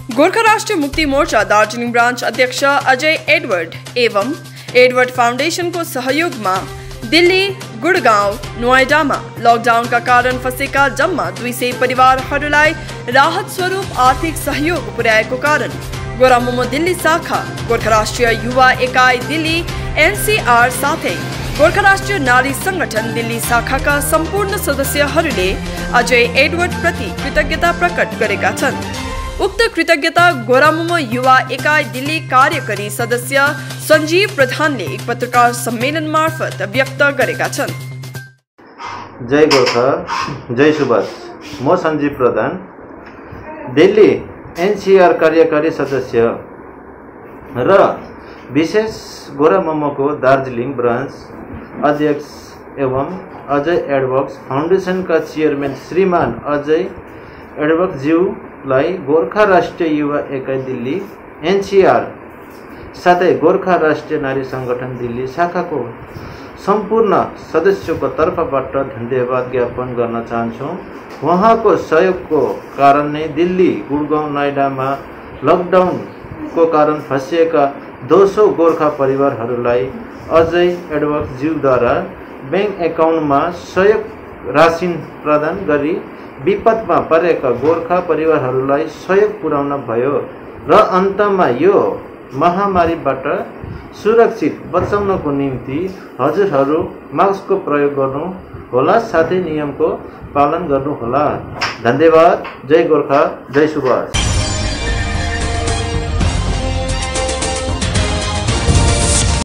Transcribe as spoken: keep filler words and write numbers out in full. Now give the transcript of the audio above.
गोर्खा राष्ट्रिय मुक्ति मोर्चा दार्जिलिङ ब्रान्च अध्यक्ष अजय एडवर्ड एवं एडवर्ड फाउन्डेसन को सहयोग में दिल्ली, गुड़गांव, नोएडामा लकडाउन का कारण फंसेका जम्मा दुई सय परिवारहरूलाई राहत स्वरूप आर्थिक सहयोग पुर्याएको कारण गोरामुमो दिल्ली शाखा, गोर्खा राष्ट्रिय युवा एकाइ दिल्ली एनसीआर साथै गोर्खा राष्ट्रिय नारी संगठन दिल्ली शाखाका सम्पूर्ण सदस्यहरूले अजय एडवर्ड प्रति कृतज्ञता प्रकट गरेका छन्। उक्त कृतज्ञता गोरामुमो युवा एकाइ दिल्ली कार्यकारी सदस्य सञ्जीव प्रधानले एक पत्रकार सम्मेलन मार्फत व्यक्त गरेका छन्। जय गोर्खा, जय सुभाष। म सञ्जीव प्रधान, दिल्ली एनसीआर कार्यकारी सदस्य र विशेष गोरामुमोको दार्जिलिङ ब्रान्च अध्यक्ष एवं अजय एडवर्ड्स फाउन्डेसनका चेयरम्यान श्रीमान अजय एडवर्ड ज्यूलाई गोर्खा राष्ट्रिय युवा एकाइ दिल्ली एनसीआर साथै गोर्खा राष्ट्रिय नारी संगठन दिल्ली शाखाको सम्पूर्ण सदस्यको तर्फबाट धन्यवाद ज्ञापन गर्न चाहन्छौँ। उहाँको सहयोगको कारण नै दिल्ली, गुडगाउँ, नोएडामा लकडाउनको कारण फँसिएका दो सौ गोर्खा परिवारहरूलाई अजय एडवर्ड ज्यूद्वारा बैंक एकाउन्टमा सहयोग राशि प्रदान गरी विपदमा परेका गोर्खा परिवारहरूलाई सहयोग पुर्याउन भयो र अन्तमा यो महामारीबाट सुरक्षित बचाउनको निम्ति हजुरहरू मास्कको प्रयोग गर्नु होला, साथै नियमको पालन गर्नु होला। धन्यवाद। जय गोर्खा, जय सुभाष।